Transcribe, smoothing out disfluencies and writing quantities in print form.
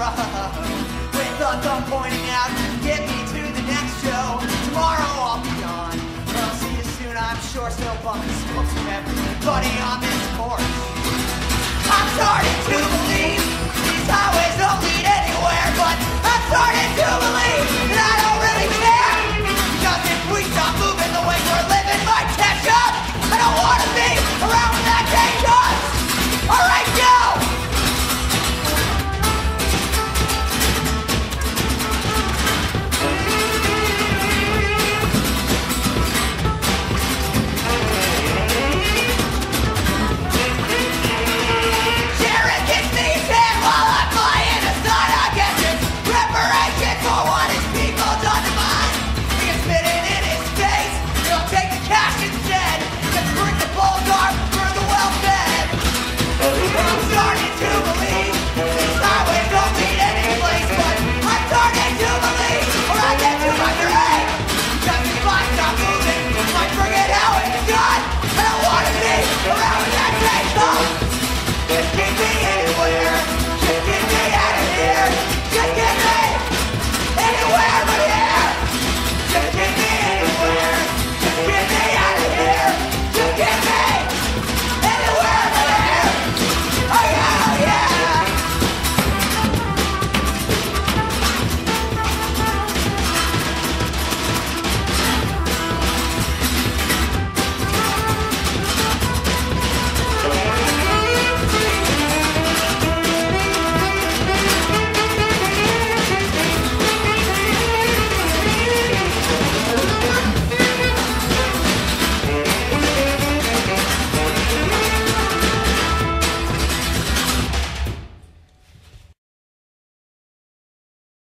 with a thumb pointing out, get me to the next show. Tomorrow I'll be gone, but I'll see you soon, I'm sure. Still bumping smokes from everybody on this porch. I'm starting to believe these highways only